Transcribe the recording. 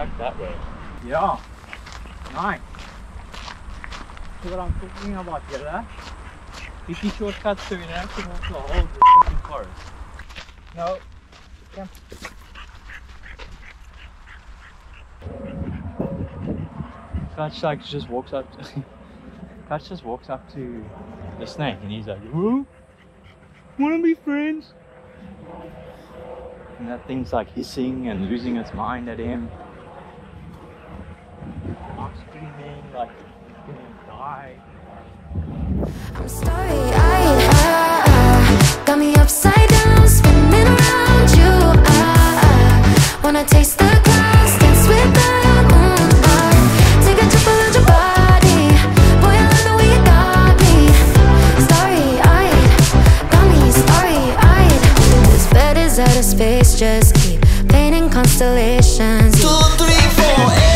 back that way. Yeah. Nice. See what I'm talking about here, eh? Easy shortcuts so you don't have to walk the whole fucking forest. No. Yeah. Kutch like just walks up to Kutch just walks up to the snake and he's like, "Who? Wanna be friends?" And that thing's like hissing and losing its mind at him. I'm screaming like it's gonna die. I'm starry-eyed, got me upside down, spinning around you. Wanna taste the clouds, dance with the moon. Take a trip around your body, boy, I love the way you got me. Starry-eyed, got me starry-eyed. This bed is out of space, just keep painting constellations. 2, 3, 4.